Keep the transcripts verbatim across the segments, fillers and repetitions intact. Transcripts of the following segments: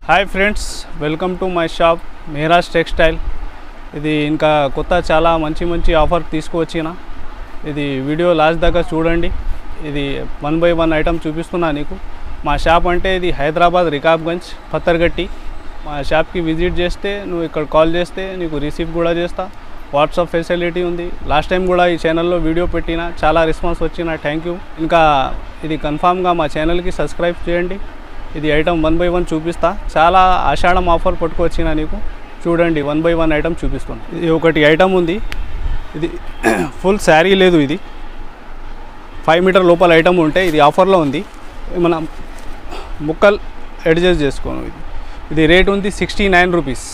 Hi friends, welcome to my shop మెహరాజ్ textile. ఇది ఇంకా కొత్త చాలా మంచి మంచి ఆఫర్ తీసుకువచ్చిన. ఇది వీడియో లాస్ట్ దాకా చూడండి. ఇది వన్ బై వన్ ఐటమ్ చూపిస్తున్నా నీకు. మా షాప్ అంటే ఇది హైదరాబాద్ రికాబ్గంజ్ పత్తర్గట్టి. మా షాప్కి విజిట్ చేస్తే నువ్వు ఇక్కడ కాల్ చేస్తే నీకు రిసీవ్ కూడా చేస్తా. వాట్సాప్ ఫెసిలిటీ ఉంది. లాస్ట్ టైం కూడా ఈ ఛానల్లో వీడియో పెట్టిన, చాలా రెస్పాన్స్ వచ్చిన. Thank you. ఇంకా ఇది కన్ఫామ్గా మా ఛానల్కి సబ్స్క్రైబ్ చేయండి. ఇది ఐటమ్ వన్ బై వన్ చూపిస్తా. చాలా ఆషాఢం ఆఫర్ పట్టుకొచ్చిన నీకు. చూడండి, వన్ బై వన్ ఐటమ్ చూపిస్తున్నా. ఇది ఒకటి ఐటమ్ ఉంది. ఇది ఫుల్ శారీ లేదు. ఇది ఫైవ్ మీటర్ లోపల ఐటమ్ ఉంటే ఇది ఆఫర్లో ఉంది. మనం ముక్కలు అడ్జస్ట్ చేసుకోను. ఇది ఇది రేట్ ఉంది సిక్స్టీ నైన్ రూపీస్,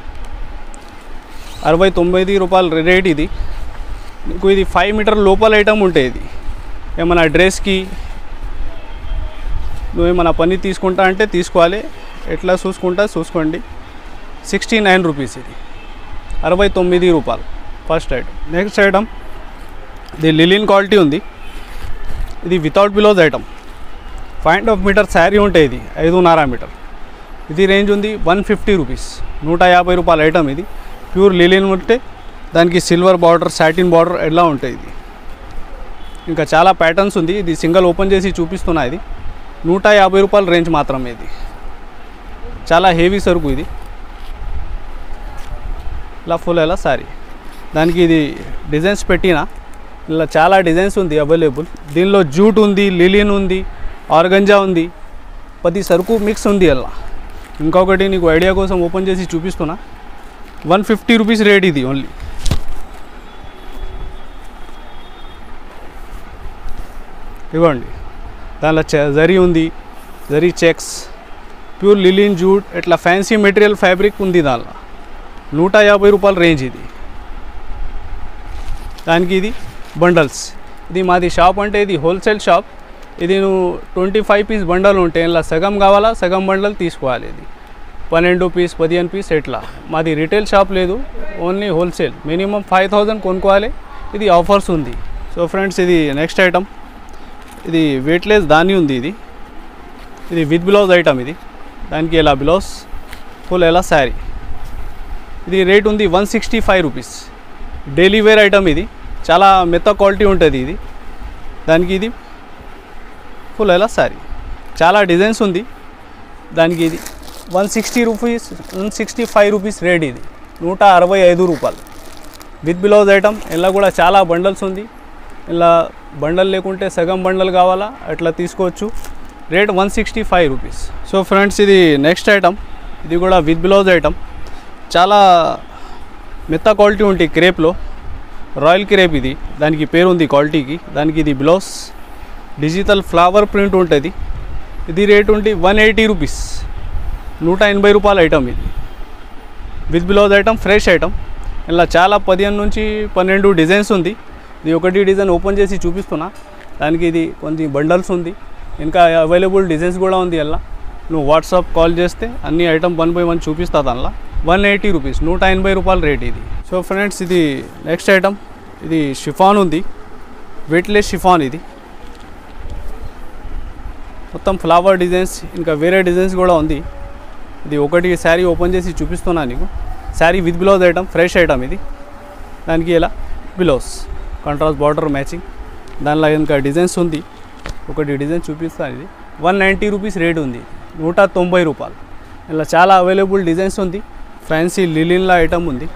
అరవై తొమ్మిది రూపాయలు రేట్. ఇది నీకు ఇది ఫైవ్ మీటర్ లోపల ఐటమ్ ఉంటే ఇది ఏమైనా డ్రెస్కి నువ్వు ఏమైనా పని తీసుకుంటా అంటే తీసుకోవాలి. ఎట్లా చూసుకుంటా చూసుకోండి. సిక్స్టీ నైన్ రూపీస్, ఇది అరవై తొమ్మిది రూపాయలు ఫస్ట్ ఐటమ్. నెక్స్ట్ ఐటమ్ ఇది లిలిన్ క్వాలిటీ ఉంది. ఇది without blouse item. Five and half metre sari ఉంటే ఇది ఐదున్నర మీటర్. ఇది రేంజ్ ఉంది వన్ ఫిఫ్టీ రూపీస్, నూట యాభై రూపాయల ఐటమ్. ఇది ప్యూర్ లిలిన్ ఉంటే దానికి సిల్వర్ బార్డర్, సాటిన్ బార్డర్ ఎలా ఉంటాయి. ఇది ఇంకా చాలా ప్యాటర్న్స్ ఉంది. ఇది సింగిల్ ఓపెన్ చేసి చూపిస్తున్నా. ఇది నూట యాభై రూపాయల రేంజ్ మాత్రమే. ఇది చాలా హెవీ సరుకు. ఇది ఇలా ఫుల్ ఎలా సారీ. దానికి ఇది డిజైన్స్ పెట్టిన. ఇలా చాలా డిజైన్స్ ఉంది అవైలబుల్. దీనిలో జూట్ ఉంది, లిలిన్ ఉంది, ఆర్గంజా ఉంది, పది సరుకు మిక్స్ ఉంది. అలా ఇంకొకటి నీకు ఐడియా కోసం ఓపెన్ చేసి చూపిస్తున్నా. వన్ ఫిఫ్టీ రూపీస్ రేట్ ఇది ఓన్లీ. ఇవ్వండి, దానిలో జరీ ఉంది, zari checks, pure linen, jute, ఇట్లా ఫ్యాన్సీ మెటీరియల్ ఫ్యాబ్రిక్ ఉంది. దానిలో నూట యాభై రూపాయల రేంజ్ ఇది. దానికి ఇది బండల్స్. ఇది మాది షాప్ అంటే ఇది హోల్సేల్ షాప్. ఇది నువ్వు ట్వంటీ ఫైవ్ పీస్ బండల్ ఉంటే ఇలా సగం కావాలా, సగం బండల్ తీసుకోవాలి. ఇది పన్నెండు పీస్, పదిహేను పీస్ ఎట్లా. మాది రిటైల్ షాప్ లేదు, only wholesale. Minimum five thousand కొనుక్కోవాలి. ఇది ఆఫర్స్ ఉంది. సో ఫ్రెండ్స్, ఇది నెక్స్ట్ ఐటమ్. ఇది వెయిట్లెస్ దాని ఉంది. ఇది ఇది విత్ బ్లౌజ్ ఐటమ్. ఇది దానికి ఎలా బ్లౌజ్, ఫుల్ ఎలా శారీ. ఇది రేట్ ఉంది one sixty five rupees. Daily wear item. ఇది చాలా మెత్త క్వాలిటీ ఉంటుంది. ఇది దానికి ఇది ఫుల్ ఎలా శారీ. చాలా డిజైన్స్ ఉంది. దానికి ఇది one sixty rupees, one sixty five rupees rate. ఇది నూట అరవై ఐదు రూపాయలు విత్ బ్లౌజ్ ఐటమ్. ఇలా కూడా చాలా బండల్స్ ఉంది. ఇలా బండల్ లేకుంటే సగం బండల్ కావాలా అట్లా తీసుకోవచ్చు. Rate one sixty five rupees. So friends, ఇది నెక్స్ట్ ఐటమ్. ఇది కూడా విత్ బ్లౌజ్ ఐటమ్. చాలా మెత్త క్వాలిటీ ఉంటుంది క్రేప్లో. రాయల్ క్రేప్ ఇది, దానికి పేరు ఉంది క్వాలిటీకి. దానికి ఇది బ్లౌజ్ డిజిటల్ ఫ్లవర్ ప్రింట్ ఉంటుంది. ఇది రేట్ ఉండి వన్ ఎయిటీ రూపీస్, నూట ఎనభై రూపాయల ఐటమ్. ఇది with blouse item, fresh item. ఇలా చాలా పదిహేను నుంచి పన్నెండు డిజైన్స్ ఉంది. ఇది ఒకటి డిజైన్ ఓపెన్ చేసి చూపిస్తున్నా. దానికి ఇది కొన్ని బండల్స్ ఉంది, ఇంకా అవైలబుల్ డిజైన్స్ కూడా ఉంది. అలా నువ్వు వాట్సాప్ కాల్ చేస్తే అన్ని ఐటమ్ వన్ బై వన్ చూపిస్తా. దానిలో వన్ ఎయిటీ రూపీస్, నూట ఎనభై రూపాయల రేట్ ఇది. సో ఫ్రెండ్స్, ఇది నెక్స్ట్ ఐటమ్. ఇది షిఫాన్ ఉంది, వెయిట్లెస్ షిఫాన్. ఇది మొత్తం ఫ్లవర్ డిజైన్స్, ఇంకా వేరే డిజైన్స్ కూడా ఉంది. ఇది ఒకటి శారీ ఓపెన్ చేసి చూపిస్తున్నా నీకు. Sari with blouse item, fresh item. ఇది దానికి ఇలా బ్లౌజ్, కాంట్రాస్ట్ బార్డర్ మ్యాచింగ్. దానిలో ఇంకా డిజైన్స్ ఉంది. ఒకటి డిజైన్ చూపిస్తాను. ఇది వన్ నైంటీ రూపీస్ రేట్ ఉంది, నూట తొంభై రూపాయలు. ఇలా చాలా అవైలబుల్ డిజైన్స్ ఉంది. ఫ్యాన్సీ లిలిన్లా ఐటమ్ ఉంది.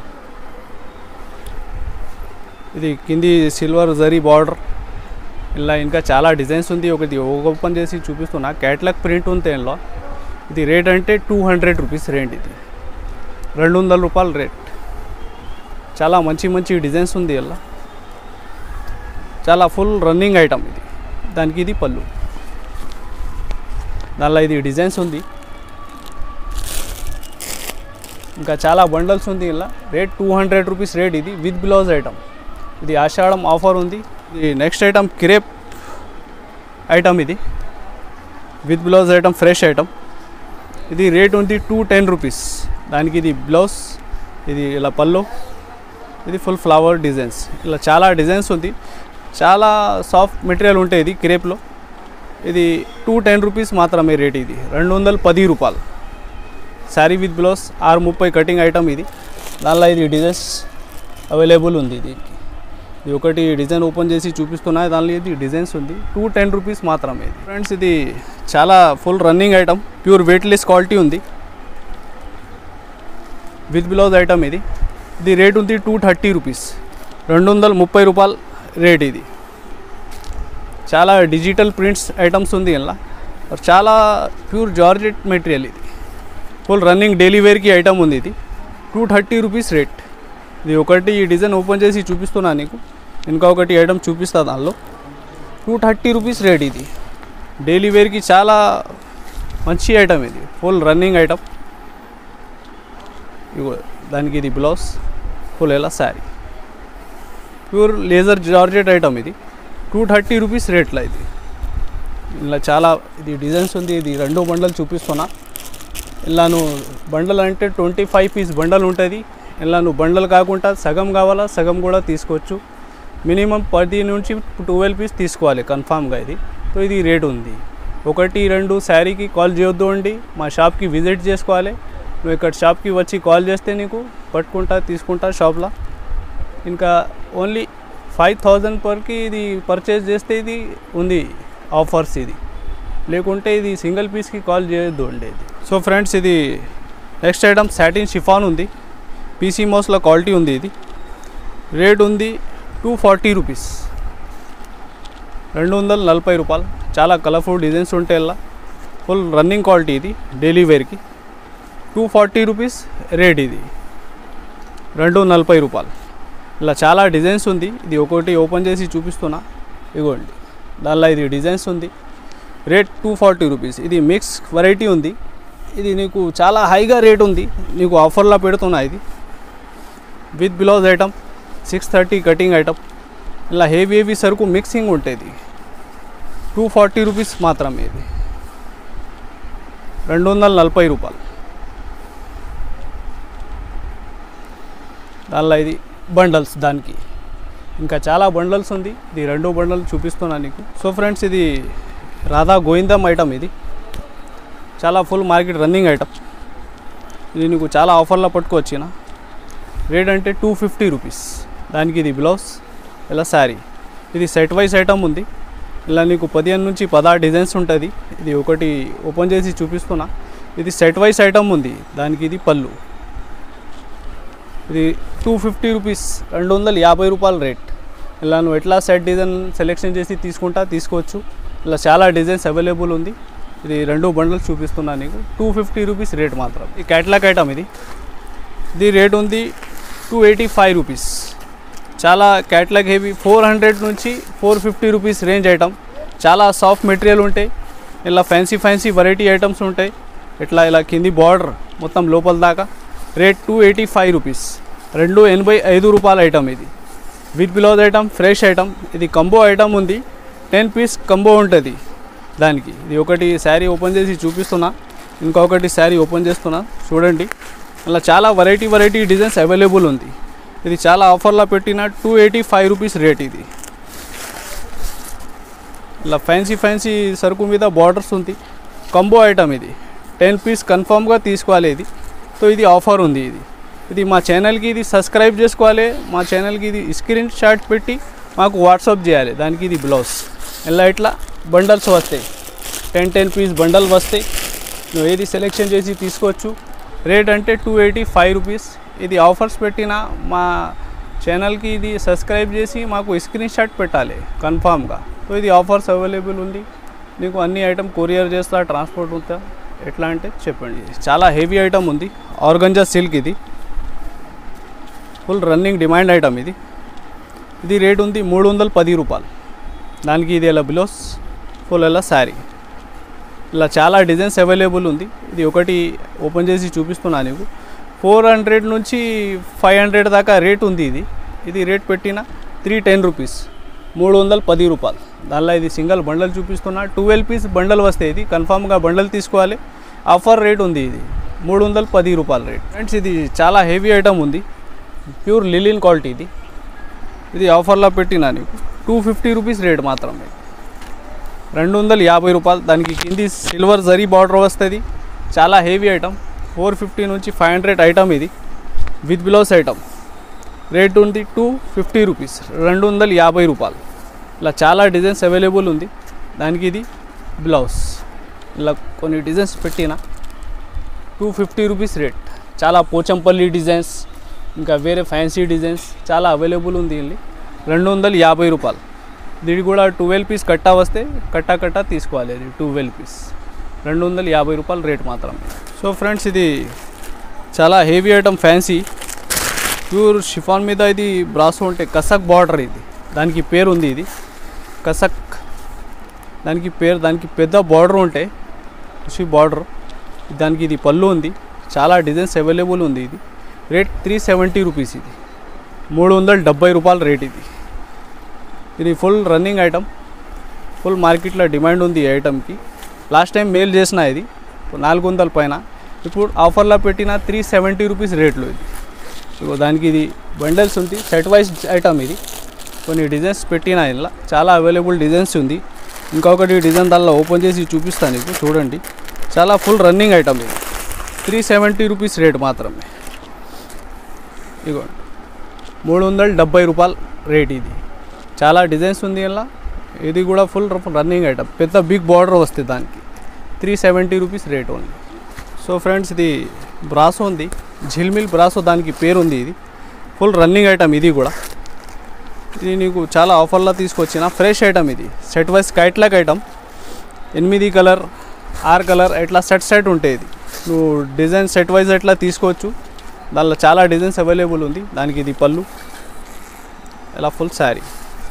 ఇది కింది సిల్వర్ జరీ బార్డర్. ఇలా ఇంకా చాలా డిజైన్స్ ఉంది. ఒకటి ఓపెన్ చేసి చూపిస్తున్నా. క్యాట్లాగ్ ప్రింట్ ఉంది ఇందులో. ఇది రేట్ అంటే టూ హండ్రెడ్ రూపీస్ రేట్. ఇది రెండు వందల రూపాయల రేట్. చాలా మంచి మంచి డిజైన్స్ ఉంది. ఇలా చాలా ఫుల్ రన్నింగ్ ఐటమ్. ఇది దానికి ఇది పళ్ళు. దానిలో ఇది డిజైన్స్ ఉంది. ఇంకా చాలా బండల్స్ ఉంది. ఇలా rate two hundred rupees rate. ఇది విత్ బ్లౌజ్ ఐటమ్. ఇది ఆషాఢం ఆఫర్ ఉంది. ఇది నెక్స్ట్ ఐటమ్ క్రేప్ ఐటమ్. ఇది with blouse item, fresh item. ఇది రేట్ ఉంది టూ టెన్ రూపీస్. దానికి ఇది బ్లౌజ్, ఇది ఇలా పళ్ళు, ఇది ఫుల్ ఫ్లవర్ డిజైన్స్. ఇలా చాలా డిజైన్స్ ఉంది. చాలా సాఫ్ట్ మెటీరియల్ ఉంటాయి ఇది క్రేప్లో. ఇది టూ టెన్ రూపీస్ మాత్రమే రేట్. ఇది రెండు వందల పది రూపాయలు. శారీ విత్ బ్లౌజ్ ఆరు ముప్పై కటింగ్ ఐటమ్ ఇది. దానిలో ఇది డిజైన్స్ అవైలబుల్ ఉంది. ఇది ఇది ఒకటి డిజైన్ ఓపెన్ చేసి చూపిస్తున్నా. దానిలో ఇది డిజైన్స్ ఉంది. టూ టెన్ రూపీస్ మాత్రమే ఇది. ఫ్రెండ్స్ ఇది చాలా full running item, pure weightless quality ఉంది. విత్ బ్లౌజ్ ఐటమ్ ఇది. ఇది రేట్ ఉంది టూ థర్టీ రూపీస్, రెండు వందల ముప్పై రూపాయలు రేట్. ఇది చాలా డిజిటల్ ప్రింట్స్ ఐటమ్స్ ఉంది ఇలా. చాలా ప్యూర్ జార్జెట్ మెటీరియల్. ఇది ఫుల్ రన్నింగ్ డైలీ వేర్కి ఐటమ్ ఉంది. ఇది టూ థర్టీ రూపీస్ రేట్. ఇది ఒకటి డిజైన్ ఓపెన్ చేసి చూపిస్తున్నా నీకు, ఇంకా ఒకటి ఐటమ్ చూపిస్తా. దానిలో టూ థర్టీ రూపీస్ రేట్. ఇది డైలీ వేర్కి చాలా మంచి ఐటమ్. ఇది ఫుల్ రన్నింగ్ ఐటమ్. ఇగో దానికి ఇది బ్లౌజ్, ఫుల్ ఎలా sari, pure laser georgette item. ఇది టూ థర్టీ రూపీస్ రేట్లో. ఇది ఇలా చాలా ఇది డిజైన్స్ ఉంది. ఇది రెండో బండల్ చూపిస్తున్నా. ఇలా నువ్వు బండల్ అంటే ట్వంటీ ఫైవ్ పీస్ బండల్ ఉంటుంది. ఇలా నువ్వు బండల్ కాకుండా సగం కావాలా సగం కూడా తీసుకోవచ్చు. మినిమం పది నుంచి ట్వెల్వ్ పీస్ తీసుకోవాలి కన్ఫామ్గా. ఇది సో ఇది రేట్ ఉంది. ఒకటి రెండు శారీకి కాల్ చేయొద్దు అండి, మా షాప్కి విజిట్ చేసుకోవాలి. నువ్వు ఇక్కడ షాప్కి వచ్చి కాల్ చేస్తే నీకు పట్టుకుంటా తీసుకుంటా షాప్లో. ఇంకా ఓన్లీ ఫైవ్ థౌజండ్ పర్కి ఇది పర్చేజ్ చేస్తే ఇది ఉంది ఆఫర్స్. ఇది లేకుంటే ఇది సింగిల్ పీస్కి కాల్ చేయొద్దు అండి. ఇది సో ఫ్రెండ్స్ ఇది నెక్స్ట్ ఐటమ్ సాటిన్ షిఫాన్ ఉంది. పీసీ మోస్లో క్వాలిటీ ఉంది. ఇది రేట్ ఉంది టూ ఫార్టీ రూపీస్, రెండు వందల నలభై రూపాయలు. చాలా కలర్ఫుల్ డిజైన్స్ ఉంటాయి ఇలా. Full running quality. ఇది డైలీ వేర్కి టూ ఫార్టీ రూపీస్ రేట్. ఇది రెండు నలభై రూపాయలు. ఇలా చాలా డిజైన్స్ ఉంది. ఇది ఒకటి ఓపెన్ చేసి చూపిస్తున్నా. ఇగోండి దానిలో ఇది డిజైన్స్ ఉంది. Rate two forty rupees. ఇది మిక్స్ వెరైటీ ఉంది. ఇది నీకు చాలా హైగా రేట్ ఉంది, నీకు ఆఫర్లో పెడుతున్నా. ఇది with blouse item, six thirty cutting item. ఇలా హెవీ హెవీ సరుకు మిక్సింగ్ ఉంటుంది. టూ ఫార్టీ రూపీస్ మాత్రమే. ఇది రెండు వందల నలభై రూపాయలు. దానిలో ఇది బండల్స్, దానికి ఇంకా చాలా బండల్స్ ఉంది. ఇది రెండో బండల్ చూపిస్తున్నా నీకు. సో ఫ్రెండ్స్ ఇది రాధా గోవిందం ఐటమ్. ఇది చాలా ఫుల్ మార్కెట్ రన్నింగ్ ఐటమ్. ఇది నీకు చాలా ఆఫర్లో పట్టుకొచ్చిన. రేట్ అంటే టూ ఫిఫ్టీ రూపీస్. దానికి ఇది బ్లౌజ్, ఇలా శారీ. ఇది సెట్ వైజ్ ఐటమ్ ఉంది. ఇలా నీకు పదిహేను నుంచి పదహారు డిజైన్స్ ఉంటుంది. ఇది ఒకటి ఓపెన్ చేసి చూపిస్తున్నా. ఇది సెట్ వైజ్ ఐటమ్ ఉంది. దానికి ఇది పళ్ళు. ఇది టూ ఫిఫ్టీ రూపీస్, రెండు వందల యాభై రూపాయల రేట్. ఇలా నువ్వు ఎట్లా సెట్ డిజైన్ సెలెక్షన్ చేసి తీసుకుంటా తీసుకోవచ్చు. ఇలా చాలా డిజైన్స్ అవైలబుల్ ఉంది. ఇది రెండు బండల్స్ చూపిస్తున్నా నీకు. టూ ఫిఫ్టీ రూపీస్ రేట్ మాత్రం. ఈ క్యాటలాగ్ ఐటమ్. ఇది ఇది రేట్ ఉంది టూ ఎయిటీ ఫైవ్ రూపీస్. చాలా క్యాటలాగ్ హెవీ. ఫోర్ హండ్రెడ్ నుంచి four fifty rupees range item. చాలా సాఫ్ట్ మెటీరియల్ ఉంటాయి. ఇలా ఫ్యాన్సీ ఫ్యాన్సీ వెరైటీ ఐటమ్స్ ఉంటాయి. ఇట్లా ఇలా కింది బార్డర్ మొత్తం లోపల దాకా. Rate two eighty five rupees, రెండు ఎనభై ఐదు రూపాయల ఐటమ్. ఇది with blouse item, fresh item. ఇది కంబో ఐటమ్ ఉంది. టెన్ పీస్ కంబో ఉంటుంది దానికి. ఇది ఒకటి శారీ ఓపెన్ చేసి చూపిస్తున్నా, ఇంకొకటి శారీ ఓపెన్ చేస్తున్నా చూడండి. అలా చాలా వెరైటీ వెరైటీ డిజైన్స్ అవైలబుల్ ఉంది. ఇది చాలా ఆఫర్లో పెట్టిన two eighty five rupees rate. ఇది ఇలా ఫ్యాన్సీ ఫ్యాన్సీ సరుకు మీద బార్డర్స్ ఉంది. Combo item. ఇది టెన్ పీస్ కన్ఫామ్గా తీసుకోవాలి. ఇది సో ఇది ఆఫర్ ఉంది. ఇది ఇది మా ఛానల్కి ఇది సబ్స్క్రైబ్ చేసుకోవాలి. మా ఛానల్కి ఇది స్క్రీన్ షాట్ పెట్టి మాకు వాట్సాప్ చేయాలి. దానికి ఇది బ్లౌజ్. ఇలా ఇట్లా బండల్స్ వస్తాయి. టెన్ టెన్ పీస్ బండల్ వస్తాయి. నువ్వు ఏది సెలెక్షన్ చేసి తీసుకోవచ్చు. రేట్ అంటే టూ ఎయిటీ ఫైవ్ రూపీస్. ఇది ఆఫర్స్ పెట్టిన మా ఛానల్కి ఇది సబ్స్క్రైబ్ చేసి మాకు స్క్రీన్ షాట్ పెట్టాలి కన్ఫామ్గా. సో ఇది ఆఫర్స్ అవైలబుల్ ఉంది. నీకు అన్ని ఐటమ్ కొరియర్ చేస్తా, ట్రాన్స్పోర్ట్ ఉందా ఎట్లా అంటే చెప్పండి. చాలా హెవీ ఐటమ్ ఉంది. Organza silk. ఇది ఫుల్ రన్నింగ్ డిమాండ్ ఐటమ్. ఇది ఇది రేట్ ఉంది మూడు వందల పది రూపాయలు. దానికి ఇది ఇలా బ్లౌజ్, ఫుల్ ఇలా శారీ. ఇలా చాలా డిజైన్స్ అవైలబుల్ ఉంది. ఇది ఒకటి ఓపెన్ చేసి చూపిస్తున్నా నీకు. ఫోర్ హండ్రెడ్ నుంచి ఫైవ్ హండ్రెడ్ దాకా రేట్ ఉంది. ఇది ఇది రేట్ పెట్టిన త్రీ టెన్ రూపీస్, మూడు వందల పది రూపాయలు. దానిలో ఇది సింగిల్ బండల్ చూపిస్తున్నా. ట్వెల్వ్ పీస్ బండల్ వస్తాయి. ఇది కన్ఫామ్గా బండల్ తీసుకోవాలి. ఆఫర్ రేట్ ఉంది. ఇది మూడు వందల పది రూపాయల రేట్. ఫ్రెండ్స్ ఇది చాలా హెవీ ఐటమ్ ఉంది. Pure linen quality. ఇది ఇది ఆఫర్లో పెట్టినా నీకు టూ ఫిఫ్టీ రూపీస్ రేట్ మాత్రమే, రెండు వందల యాభై రూపాయలు. దానికి కింది సిల్వర్ జరీ బార్డర్ వస్తుంది. చాలా హెవీ ఐటమ్, ఫోర్ ఫిఫ్టీ నుంచి ఫైవ్ హండ్రెడ్ ఐటమ్ ఇది విత్ బ్లౌజ్ ఐటమ్. రేట్ ఉంది టూ ఫిఫ్టీ రూపీస్, రెండు వందల యాభై రూపాయలు. ఇలా చాలా డిజైన్స్ అవైలబుల్ ఉంది. దానికి ఇది బ్లౌజ్. ఇలా కొన్ని డిజైన్స్ పెట్టిన టూ ఫిఫ్టీ రూపీస్ రేట్. చాలా పోచంపల్లి డిజైన్స్, ఇంకా వేరే ఫ్యాన్సీ డిజైన్స్ చాలా అవైలబుల్ ఉంది. ఇది రెండు వందల యాభై రూపాయలు. దీనికి కూడా ట్వెల్వ్ పీస్ కట్టా వస్తే కట్టా కట్టా తీసుకోవాలి. ఇది ట్వెల్వ్ పీస్ రెండు వందల యాభై రూపాయలు రేట్ మాత్రమే. సో ఫ్రెండ్స్, ఇది చాలా heavy item, fancy pure chiffon మీద ఇది బ్రాసో ఉంటే కసక్ బార్డర్. ఇది దానికి పేరు ఉంది, ఇది కసక్ దానికి పేరు. దానికి పెద్ద బార్డర్ ఉంటే ఖుషి బార్డర్. దానికి ఇది పళ్ళు ఉంది. చాలా డిజైన్స్ అవైలబుల్ ఉంది. ఇది రేట్ త్రీ సెవెంటీ రూపీస్. ఇది మూడు వందల డెబ్బై రూపాయలు రేట్. ఇది ఇది ఫుల్ రన్నింగ్ ఐటమ్, ఫుల్ మార్కెట్లో డిమాండ్ ఉంది ఈ ఐటమ్కి. లాస్ట్ టైం మెయిల్ చేసిన ఇది నాలుగు వందల పైన, ఇప్పుడు ఆఫర్లో పెట్టిన త్రీ సెవెంటీ రూపీస్ రేట్లో. ఇది సో దానికి ఇది బండల్స్ ఉంది, సెట్ వైజ్ ఐటమ్. ఇది కొన్ని డిజైన్స్ పెట్టిన ఇలా చాలా అవైలబుల్ డిజైన్స్ ఉంది. ఇంకొకటి డిజైన్ దానిలో ఓపెన్ చేసి చూపిస్తాను మీకు, చూడండి. చాలా ఫుల్ రన్నింగ్ ఐటమ్. ఇది త్రీ సెవెంటీ రూపీస్ రేట్ మాత్రమే. ఇదిగోండి మూడు వందల డెబ్బై రూపాయలు రేట్. ఇది చాలా డిజైన్స్ ఉంది ఇలా. ఇది కూడా ఫుల్ రన్నింగ్ ఐటమ్, పెద్ద బిగ్ బార్డర్ వస్తుంది దానికి. Three seventy rupees rate only. So friends, ఇది బ్రాసో ఉంది, జిల్మిల్ బ్రాసో దానికి పేరు ఉంది. ఇది ఫుల్ రన్నింగ్ ఐటమ్. ఇది కూడా ఇది నీకు చాలా ఆఫర్లో తీసుకొచ్చిన ఫ్రెష్ ఐటమ్. ఇది సెట్ వైజ్ కైట్లాక్ ఐటమ్. ఎనిమిది కలర్, ఆరు కలర్ ఇట్లా సెట్ సెట్ ఉంటాయి. ఇది నువ్వు డిజైన్ సెట్ వైజ్ ఎట్లా తీసుకోవచ్చు. దానిలో చాలా డిజైన్స్ అవైలబుల్ ఉంది. దానికి ఇది పళ్ళు, ఇలా ఫుల్ శారీ.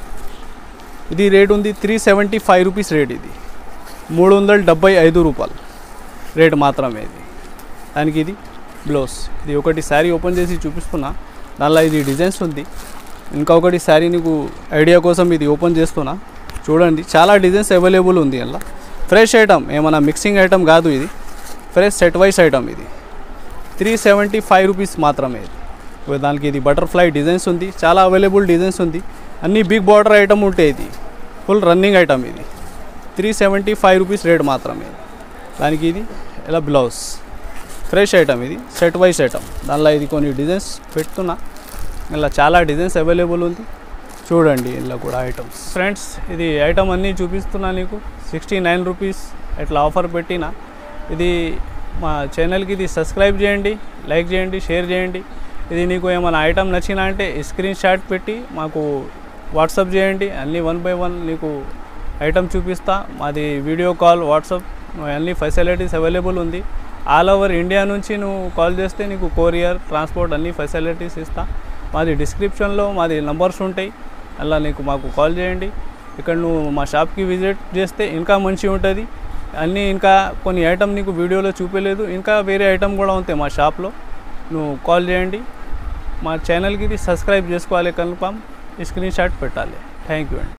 ఇది రేట్ ఉంది three seventy five rupees rate. ఇది మూడు వందల డెబ్బై ఐదు రూపాయలు రేట్ మాత్రమే. ఇది దానికి ఇది బ్లౌజ్. ఇది ఒకటి శారీ ఓపెన్ చేసి చూపిస్తున్నా, దానిలో ఇది డిజైన్స్ ఉంది. ఇంకొకటి శారీ నీకు ఐడియా కోసం ఇది ఓపెన్ చేస్తున్నా, చూడండి. చాలా డిజైన్స్ అవైలబుల్ ఉంది అలా. ఫ్రెష్ ఐటమ్, ఏమన్నా మిక్సింగ్ ఐటమ్ కాదు. ఇది ఫ్రెష్ సెట్ వైజ్ ఐటమ్. ఇది త్రీ సెవెంటీ ఫైవ్ రూపీస్ మాత్రమే. ఇది దానికి ఇది బటర్ఫ్లై డిజైన్స్ ఉంది, చాలా అవైలబుల్ డిజైన్స్ ఉంది. అన్నీ బిగ్ బార్డర్ ఐటమ్ ఉంటాయి. ఇది ఫుల్ రన్నింగ్ ఐటమ్. ఇది three seventy five rupees rate మాత్రమే. దానికి ఇది ఇలా బ్లౌజ్. ఫ్రెష్ ఐటమ్, ఇది సెట్ వైజ్ ఐటమ్. దానిలో ఇది కొన్ని డిజైన్స్ పెడుతున్నా, ఇలా చాలా డిజైన్స్ అవైలబుల్ ఉంది. చూడండి ఇలా కూడా ఐటమ్స్. ఫ్రెండ్స్, ఇది ఐటమ్ అన్నీ చూపిస్తున్నా నీకు. సిక్స్టీ నైన్ రూపీస్ ఇట్లా ఆఫర్ పెట్టిన. ఇది మా ఛానల్కి ఇది సబ్స్క్రైబ్ చేయండి, లైక్ చేయండి, షేర్ చేయండి. ఇది నీకు ఏమైనా ఐటమ్ నచ్చినా అంటే స్క్రీన్ షాట్ పెట్టి మాకు వాట్సాప్ చేయండి. అన్నీ వన్ బై వన్ నీకు ఐటమ్ చూపిస్తా. మాది వీడియో కాల్, వాట్సాప్ అన్ని ఫెసిలిటీస్ అవైలబుల్ ఉంది. ఆల్ ఓవర్ ఇండియా నుంచి నువ్వు కాల్ చేస్తే నీకు కొరియర్, ట్రాన్స్పోర్ట్ అన్ని ఫెసిలిటీస్ ఇస్తా. మాది డిస్క్రిప్షన్లో మాది నంబర్స్ ఉంటాయి, అలా నీకు మాకు కాల్ చేయండి. ఇక్కడ నువ్వు మా షాప్కి విజిట్ చేస్తే ఇంకా మంచిగా ఉంటుంది. అన్నీ ఇంకా కొన్ని ఐటమ్ నీకు వీడియోలో చూపించలేదు, ఇంకా వేరే ఐటమ్ కూడా ఉంటాయి మా షాప్లో. నువ్వు కాల్ చేయండి. మా ఛానల్కి ఇది సబ్స్క్రైబ్ చేసుకోవాలి, కన్ఫామ్ స్క్రీన్ షాట్ పెట్టాలి. థ్యాంక్ యూ అండి.